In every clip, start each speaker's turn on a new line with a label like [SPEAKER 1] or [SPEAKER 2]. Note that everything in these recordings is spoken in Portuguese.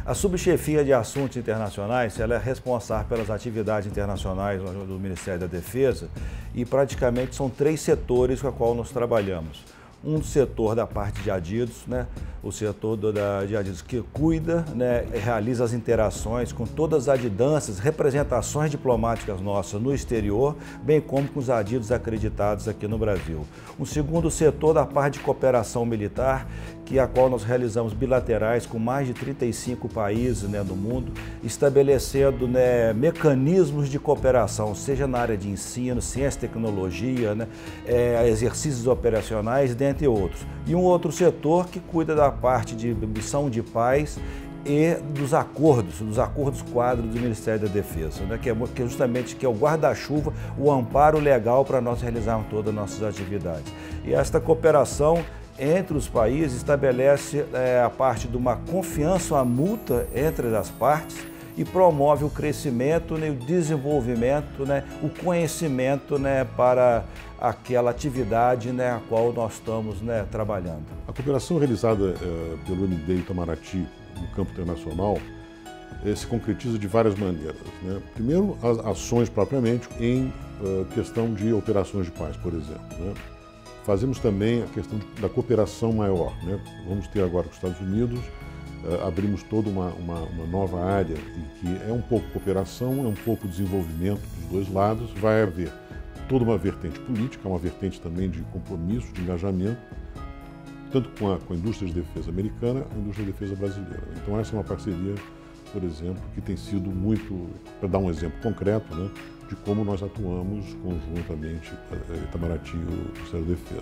[SPEAKER 1] A Subchefia de Assuntos Internacionais, ela é responsável pelas atividades internacionais do Ministério da Defesa e praticamente são 3 setores com os quais nós trabalhamos. Um setor da parte de adidos, né? O setor de adidos que cuida, né? Realiza as interações com todas as adidâncias, representações diplomáticas nossas no exterior, bem como com os adidos acreditados aqui no Brasil. Um segundo setor da parte de cooperação militar, a qual nós realizamos bilaterais com mais de 35 países, né, do mundo, estabelecendo, né, mecanismos de cooperação, seja na área de ensino, ciência e tecnologia, né, exercícios operacionais, dentre outros. E um outro setor que cuida da parte de missão de paz e dos acordos quadros do Ministério da Defesa, né, que é justamente o guarda-chuva, o amparo legal para nós realizarmos todas as nossas atividades. E esta cooperação entre os países estabelece a parte de uma confiança mútua entre as partes e promove o crescimento, né, o desenvolvimento, né, o conhecimento, né, para aquela atividade, né, a qual nós estamos, né, trabalhando.
[SPEAKER 2] A cooperação realizada pelo MD Itamaraty no campo internacional se concretiza de várias maneiras, né? Primeiro, as ações propriamente em questão de operações de paz, por exemplo, né? Fazemos também a questão da cooperação maior, né? Vamos ter agora com os Estados Unidos, abrimos toda uma nova área em que é um pouco cooperação, é um pouco desenvolvimento dos dois lados. Vai haver toda uma vertente política, uma vertente também de compromisso, de engajamento, tanto com a indústria de defesa americana, a indústria de defesa brasileira. Então essa é uma parceria, por exemplo, que tem sido muito, para dar um exemplo concreto, né, de como nós atuamos conjuntamente, Itamaraty e o Ministério da Defesa.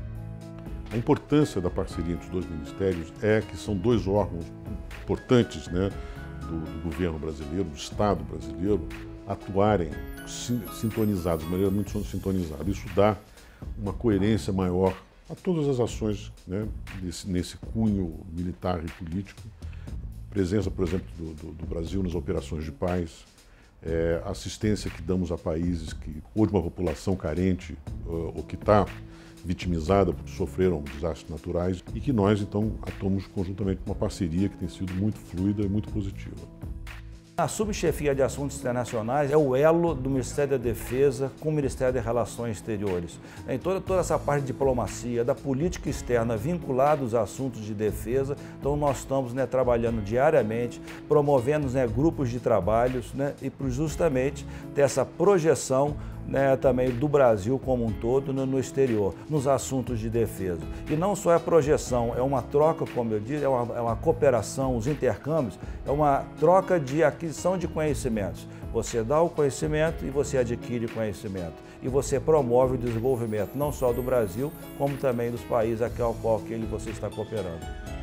[SPEAKER 2] A importância da parceria entre os dois ministérios é que são dois órgãos importantes, né, do governo brasileiro, do Estado brasileiro, atuarem sintonizados, de maneira muito sintonizada. Isso dá uma coerência maior a todas as ações, né, nesse cunho militar e político. Presença, por exemplo, do Brasil nas operações de paz, assistência que damos a países ou de uma população carente ou que está vitimizada porque sofreram desastres naturais e que nós, então, atuamos conjuntamente com uma parceria que tem sido muito fluida e muito positiva.
[SPEAKER 1] A Subchefia de Assuntos Internacionais é o elo do Ministério da Defesa com o Ministério das Relações Exteriores. Em toda essa parte de diplomacia, da política externa vinculada aos assuntos de defesa, então nós estamos, né, trabalhando diariamente, promovendo, né, grupos de trabalhos, né, e justamente ter essa projeção, né, também do Brasil como um todo no exterior, nos assuntos de defesa. E não só a projeção, é uma troca, como eu disse, é uma cooperação, os intercâmbios, é uma troca de aquisição de conhecimentos. Você dá o conhecimento e você adquire conhecimento. E você promove o desenvolvimento, não só do Brasil, como também dos países ao qual você está cooperando.